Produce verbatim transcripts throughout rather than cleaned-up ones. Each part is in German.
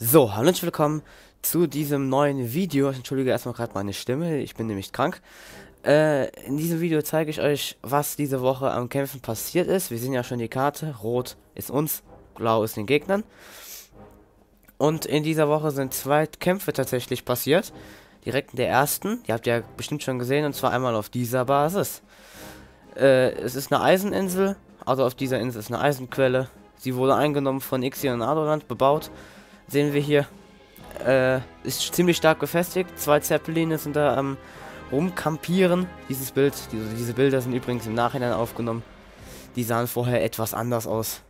So, hallo und willkommen zu diesem neuen Video. Ich entschuldige erstmal gerade meine Stimme, ich bin nämlich krank. Äh, in diesem Video zeige ich euch, was diese Woche am Kämpfen passiert ist. Wir sehen ja schon die Karte. Rot ist uns, blau ist den Gegnern. Und in dieser Woche sind zwei Kämpfe tatsächlich passiert. Direkt in der ersten, die habt ihr ja bestimmt schon gesehen, und zwar einmal auf dieser Basis. Äh, es ist eine Eiseninsel, also auf dieser Insel ist eine Eisenquelle. Sie wurde eingenommen von Ixion und Adoland, bebaut. Sehen wir hier, äh, ist ziemlich stark befestigt. Zwei Zeppeline sind da am rumkampieren. Dieses Bild, diese, diese Bilder sind übrigens im Nachhinein aufgenommen. Die sahen vorher etwas anders aus.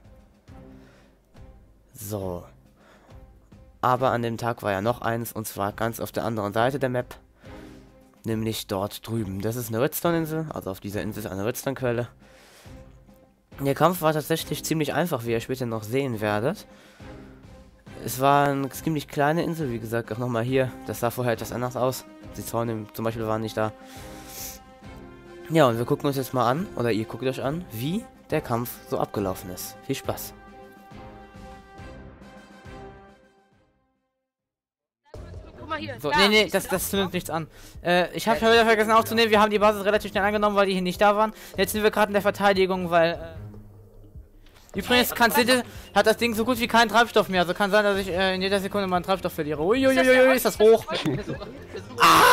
So. Aber an dem Tag war ja noch eins, und zwar ganz auf der anderen Seite der Map. Nämlich dort drüben. Das ist eine Redstone-Insel, also auf dieser Insel ist eine Redstone-Quelle. Der Kampf war tatsächlich ziemlich einfach, wie ihr später noch sehen werdet. Es war eine ziemlich kleine Insel, wie gesagt, auch nochmal hier. Das sah vorher etwas anders aus. Die Zäune zum Beispiel waren nicht da. Ja, und wir gucken uns jetzt mal an, oder ihr guckt euch an, wie der Kampf so abgelaufen ist. Viel Spaß. So, nee, nee, das, das nimmt nichts an. Äh, ich habe schon wieder vergessen aufzunehmen, wir haben die Basis relativ schnell angenommen, weil die hier nicht da waren. Jetzt sind wir gerade in der Verteidigung, weil... Äh Übrigens, kann City hat das Ding so gut wie keinen Treibstoff mehr. Also kann sein, dass ich äh, in jeder Sekunde meinen Treibstoff verliere. Uiuiui, ist das hoch. Ah!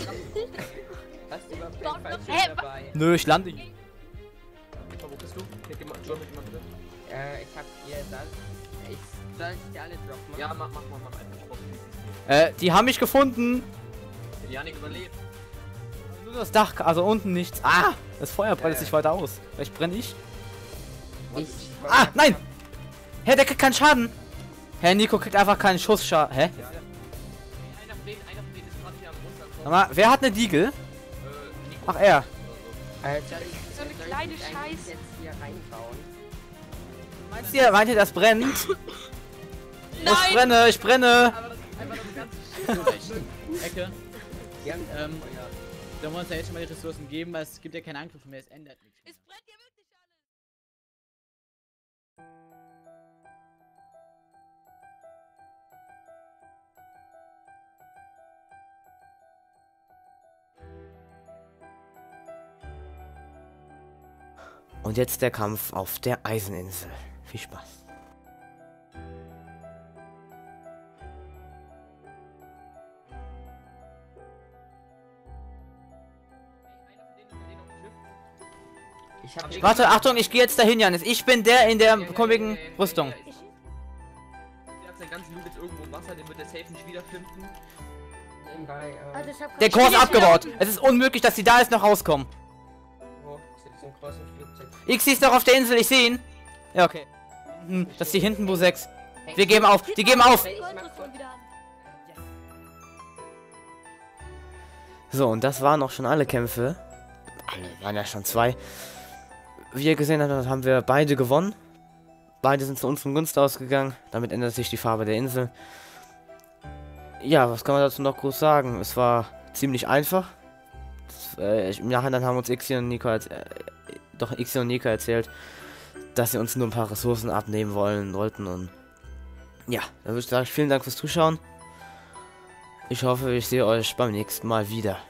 Nö, ich lande hier. Wo bist du? Äh, ich hab hier das. Ich soll die alle droppen. Ja, mach, mach, mach, mach einfach. Äh, die haben mich gefunden. Janik überlebt. Nur das Dach, also unten nichts. Ah! Das Feuer breitet sich weiter aus. Vielleicht brenne ich. Ich. Ah, nein! Hä, der kriegt keinen Schaden. Herr Nico kriegt einfach keinen Schussschaden. Hä? Einer von denen, einer von denen ist gerade hier am runterkommen. Sag mal, wer hat eine Diegel? Äh, Nico. Ach, er. Äh, soll ich, So eine soll kleine ich eigentlich Scheiße. jetzt hier reinbauen? Meinst ihr, meint ihr, das brennt? Oh, ich brenne, ich brenne! Aber das ist einfach nur ganz Ecke. Ja, Ähm, da wollen wir uns ja jetzt schon mal die Ressourcen geben, weil es gibt ja keinen Angriff mehr, es ändert nichts. Es brennt hier wirklich alles. Und jetzt der Kampf auf der Eiseninsel. Viel Spaß. Ich hab Warte, Achtung, ich gehe jetzt dahin, Janis. Ich bin der in der komischen Rüstung. Der hat seinen ganzen Loot jetzt irgendwo im Wasser, den wird der safe nicht wiederfinden. Nebenbei, ähm, Also ich hab Der Chor ist abgebaut. Es ist unmöglich, dass sie da jetzt noch rauskommen. wo sitzt ein großes Flugzeug? X ist doch auf der Insel, ich sehe ihn. Ja, okay. Hm, das ist die hinten, Bo sechs. Wir geben auf, die geben auf. Ich mach kurz. So, und das waren auch schon alle Kämpfe. Alle, waren ja schon zwei. Wie ihr gesehen habt, haben wir beide gewonnen. Beide sind zu unserem Gunst ausgegangen. Damit ändert sich die Farbe der Insel. Ja, was kann man dazu noch groß sagen? Es war ziemlich einfach. Das, äh, Im Nachhinein haben uns Ixion und Nico als, äh, doch Ixion und Nico erzählt, dass sie uns nur ein paar Ressourcen abnehmen wollen wollten. Und ja, dann würde ich sagen, vielen Dank fürs Zuschauen. Ich hoffe, ich sehe euch beim nächsten Mal wieder.